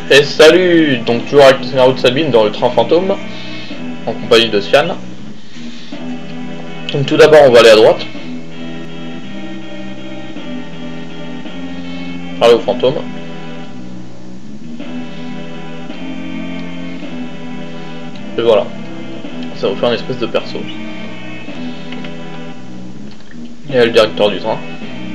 Et salut, donc toujours avec le scénario de Sabine dans le train fantôme, en compagnie de Sian. Donc tout d'abord on va aller à droite, parler au fantôme. Et voilà, ça vous fait un espèce de perso. Il y a le directeur du train.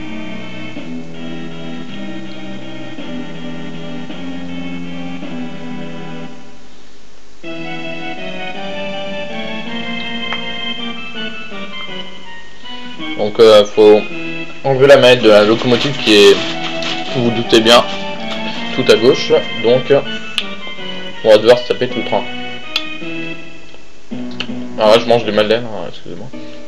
Donc faut enlever la manette de la locomotive qui est, vous vous doutez bien, tout à gauche. Donc on va devoir se taper tout le train. Alors là je mange des madeleines, excusez-moi.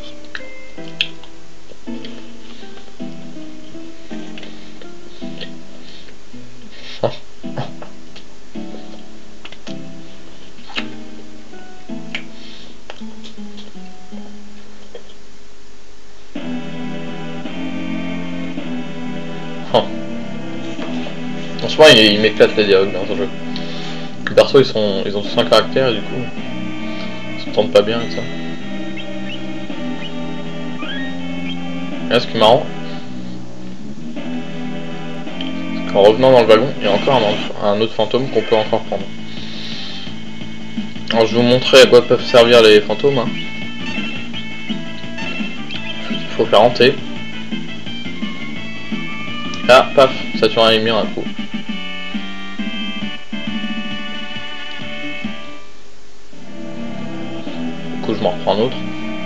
Franchement il m'éclate les dialogues dans ce jeu. Les persos ils ont 5 caractères et du coup ils s'entendent pas bien avec ça. Et là ce qui est marrant, c'est qu'en revenant dans le wagon, il y a encore un autre fantôme qu'on peut encore prendre. Alors je vais vous montrer à quoi peuvent servir les fantômes. Hein. Il faut faire hanter. Ah paf, ça tue un ennemi un coup. Du coup je m'en reprends un autre.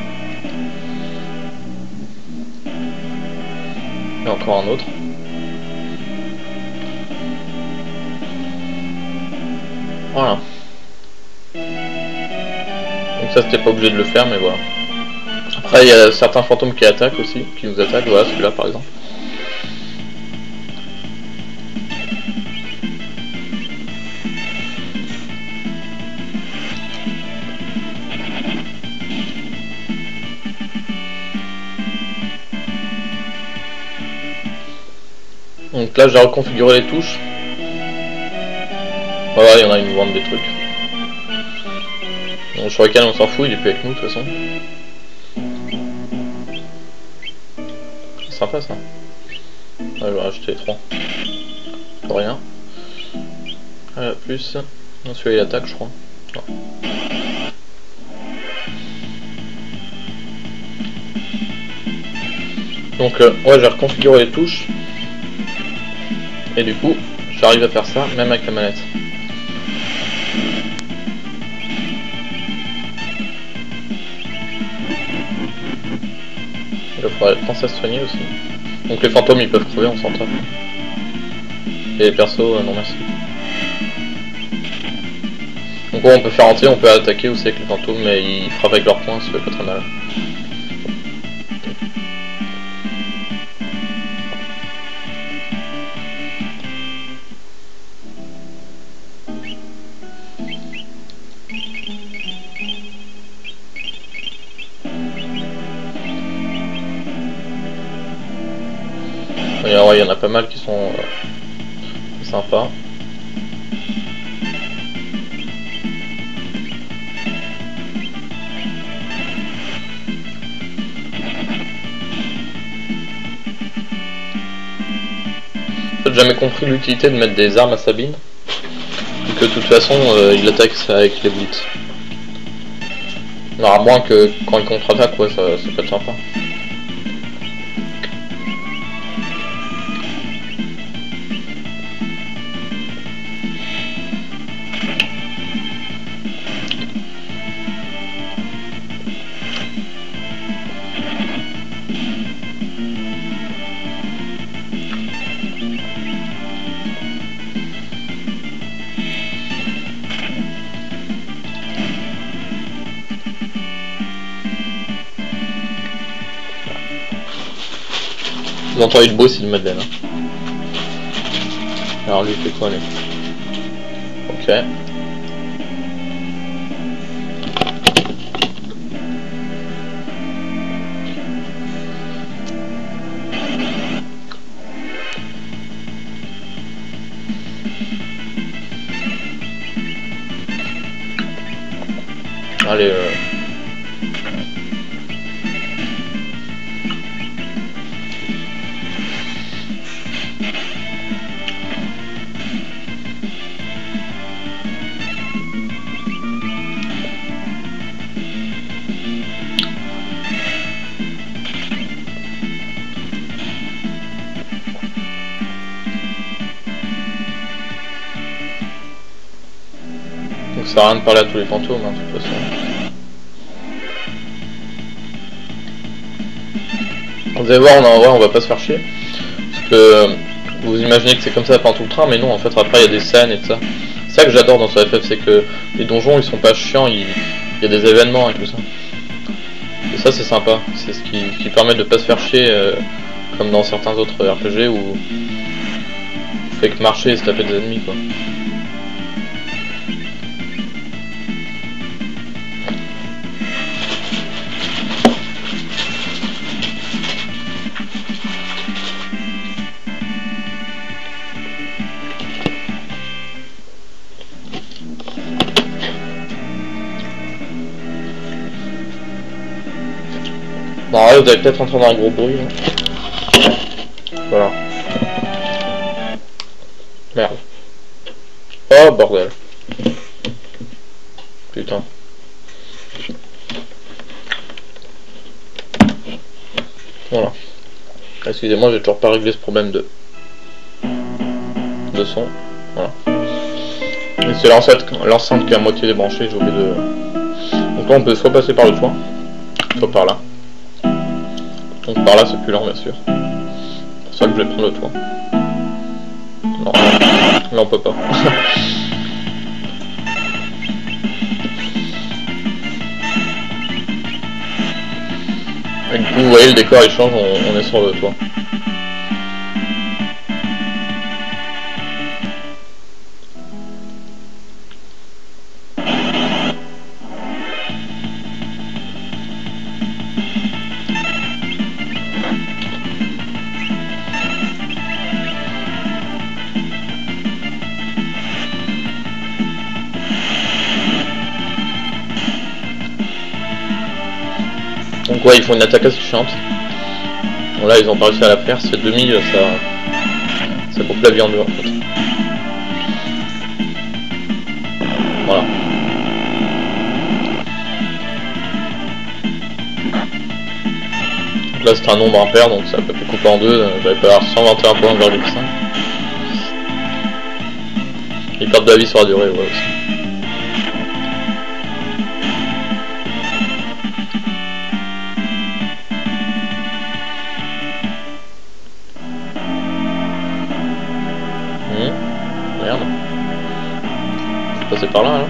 Et encore un autre. Voilà. Donc ça c'était pas obligé de le faire mais voilà. Après il y a certains fantômes qui attaquent aussi, qui nous attaquent, voilà celui-là par exemple. Donc là j'ai reconfiguré les touches. Voilà, il y en a une vente des trucs. Donc sur lesquels on s'en fout, il est plus avec nous de toute façon. C'est sympa ça. Ah, je vais rajouter les 3. Pour rien. Plus. Non, celui-là il attaque je crois. Non. Donc ouais j'ai reconfiguré les touches. Et du coup j'arrive à faire ça même avec la manette. Il faudrait penser à se soigner aussi. Donc les fantômes ils peuvent crever, on s'en tape. Et les persos non merci. Donc ouais, on peut faire entier, on peut attaquer aussi avec les fantômes, mais ils frappent avec leurs poings, ça fait pas très mal. Il y en a pas mal qui sont sympas. J'ai jamais compris l'utilité de mettre des armes à Sabine. Vu que de toute façon il attaque avec les blitz. Alors à moins que quand il contre-attaque, ouais, ça peut être sympa. Vous entendez le bruit, c'est une madeleine. Hein. Alors lui il fait quoi lui? Ok. Allez, donc ça sert à rien de parler à tous les fantômes, hein, de toute façon. Vous allez voir, en vrai, on va pas se faire chier. Parce que vous imaginez que c'est comme ça pendant tout le train, mais non, en fait, après, il y a des scènes et tout ça. C'est ça que j'adore dans ce FF, c'est que les donjons, ils sont pas chiants, il y a des événements et tout ça. Et ça, c'est sympa. C'est ce qui permet de pas se faire chier, comme dans certains autres RPG où vous faites que marcher et se taper des ennemis, quoi. Bon, là, vous allez peut-être entendre un gros bruit. Hein. Voilà. Merde. Oh, bordel. Putain. Voilà. Excusez-moi, j'ai toujours pas réglé ce problème de son. Voilà. Et c'est l'enceinte qui est à moitié débranchée, j'ai oublié de... Donc là, on peut soit passer par le toit, soit par là. Donc par là c'est plus lent bien sûr. C'est pour ça que je vais prendre le toit. Non, là on peut pas. Et du coup vous voyez le décor il change, on est sur le toit. Donc ouais, ils font une attaque assez chiante. Bon là, ils ont pas réussi à la faire, c'est demi, ça coupe la vie en deux en fait. Voilà. Donc là, c'est un nombre impair, donc ça peut être coupé en deux, j'avais pas 121.5. Ils perdent de la vie sur la durée, ouais aussi. Merde. Je vais passer par là, hein.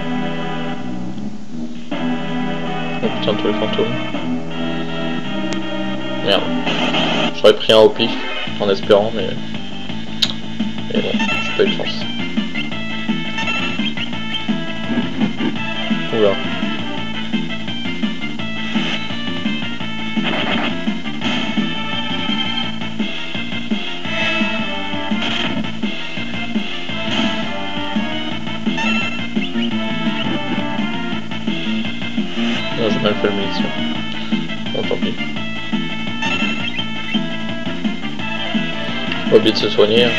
Oh putain, tous les fantômes. Merde. J'aurais pris un au pif, en espérant, mais bon, j'ai pas eu de chance. Oula. Non, j'ai mal fait le munition. Bon, tant pis. Pas oublier de se soigner. Hein.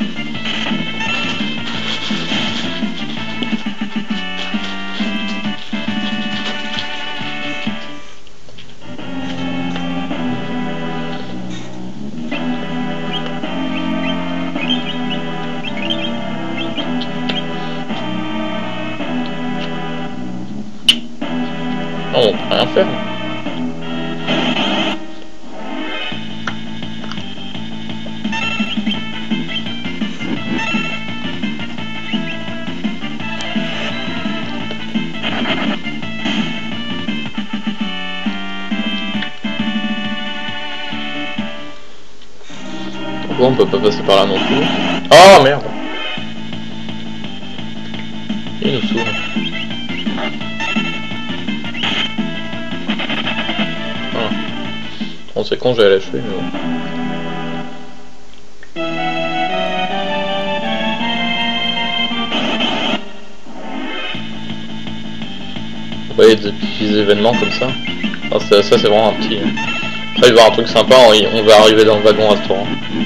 Non, on peut rien faire. Pourquoi on peut pas passer par là non plus? Oh merde! Il nous saoule. Voilà. Bon, c'est con, j'allais l'achever, mais bon. Vous il y a des petits événements comme ça. Enfin, ça c'est vraiment un petit... Après il va y avoir un truc sympa, on va arriver dans le wagon restaurant.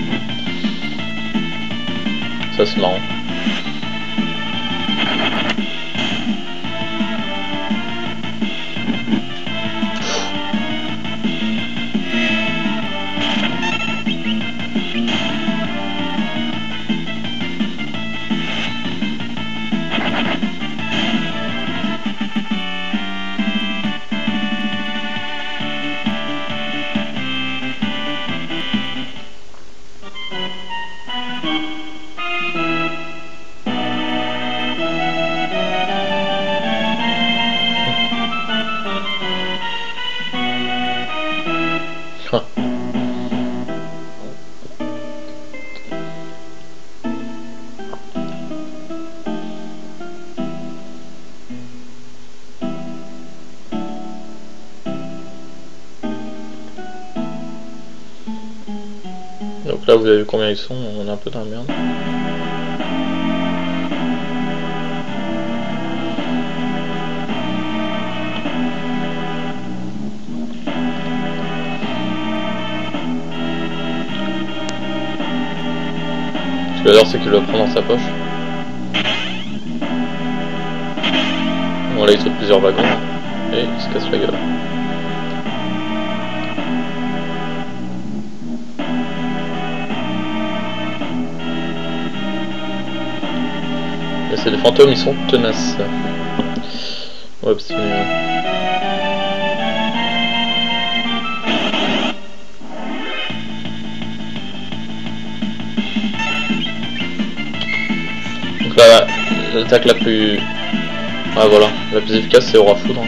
Ça c'est marrant. Donc là vous avez vu combien ils sont, on est un peu dans la merde. Ce que j'adore c'est qu'il le prend dans sa poche. Bon là il saute plusieurs wagons et il se casse la gueule. C'est des fantômes, ils sont tenaces. Ouais, parce que... Donc là, l'attaque la plus... Ah voilà, la plus efficace c'est Aura Foudre.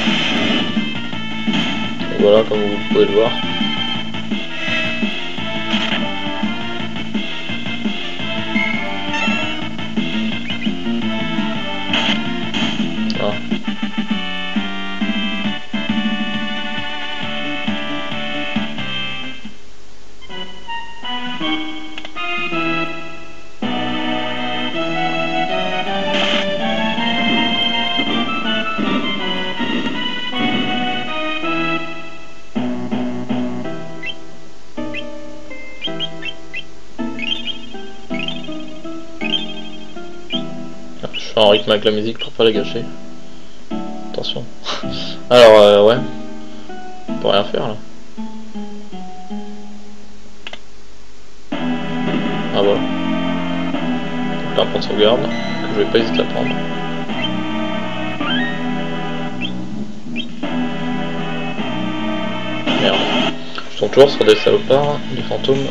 Et voilà, comme vous pouvez le voir. Je suis en rythme avec la musique pour pas la gâcher. Attention. Alors ouais. On peut rien faire là. Ah voilà. Donc là un point de sauvegarde que je vais pas hésiter à prendre. Merde. Je tombe toujours sur des salopards, des fantômes.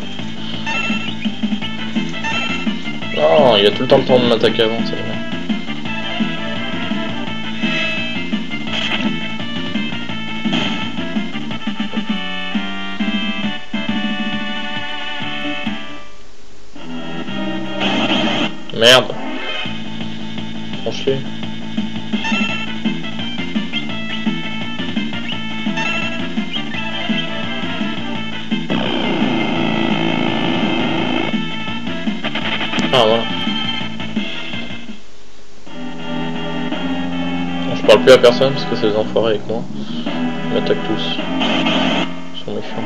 Non, il y a tout le temps de m'attaquer avant, c'est vrai. Merde. Franchement. Ah voilà. Bon, je parle plus à personne parce que c'est des enfoirés avec moi. Ils m'attaquent tous. Ils sont méchants.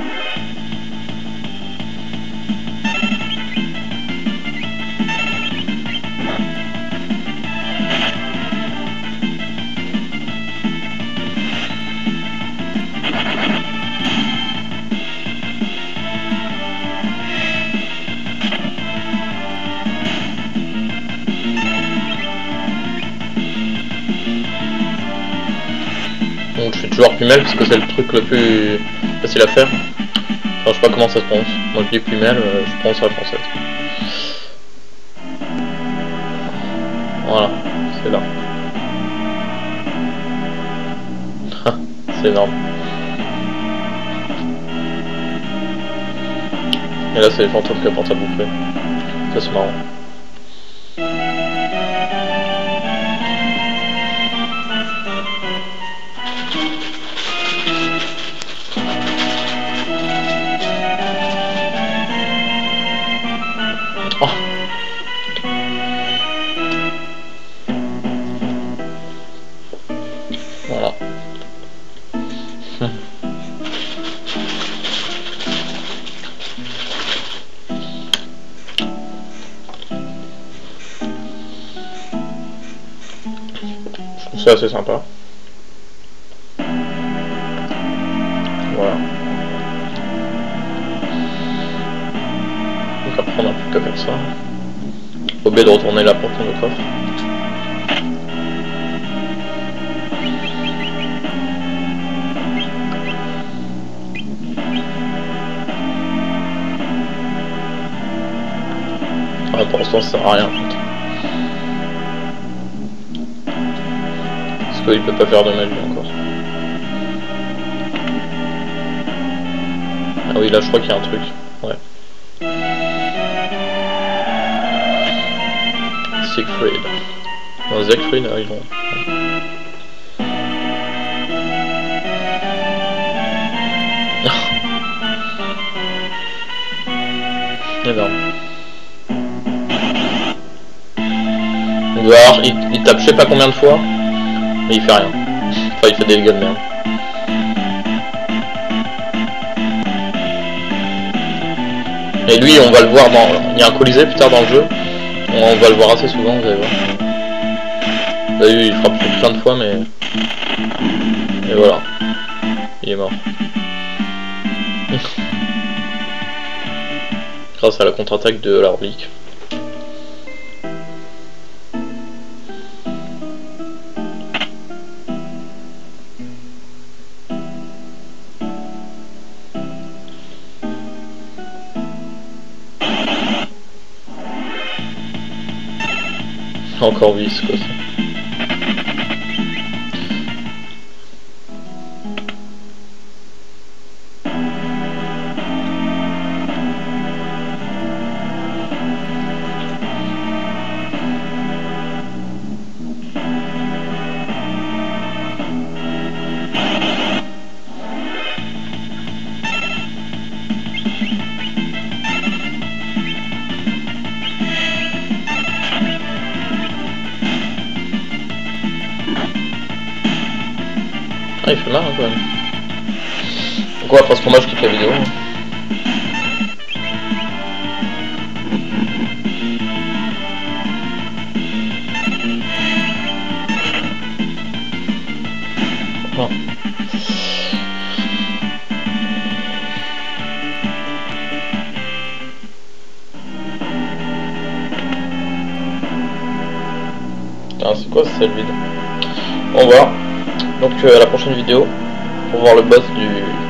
Donc je fais toujours Plumel parce que c'est le truc le plus facile à faire. Enfin, je sais pas comment ça se prononce. Moi je dis Plumel, je prononce à la française. Voilà, c'est là. C'est énorme. Et là c'est les fantômes qui apportent à bouffer. Ça c'est marrant. Oh. Voilà. c'est assez sympa. Voilà. Donc après on a plus qu'à faire ça. Oublié de retourner là pour prendre le coffre. Ah, pour l'instant ça sert à rien en fait. Parce qu'il peut pas faire de magie encore. Ah oui, là je crois qu'il y a un truc. Ouais. Siegfried. Non, Siegfried, ah, ils vont. Énorme. Voir, il tape je sais pas combien de fois, mais il fait rien. Enfin, il fait des dégâts de merde. Et lui, on va le voir dans... Il y a un colisée plus tard dans le jeu. On va le voir assez souvent, vous allez voir. Vous avez vu, il frappe plein de fois, mais... Et voilà. Il est mort. Grâce à la contre-attaque de la relique. Encore 10 quoi ça. Ah, il fait mal hein, quand même. Donc ouais, parce que moi je quitte la vidéo. Oh. Ah, c'est quoi cette vide? On va. Donc à la prochaine vidéo pour voir le boss du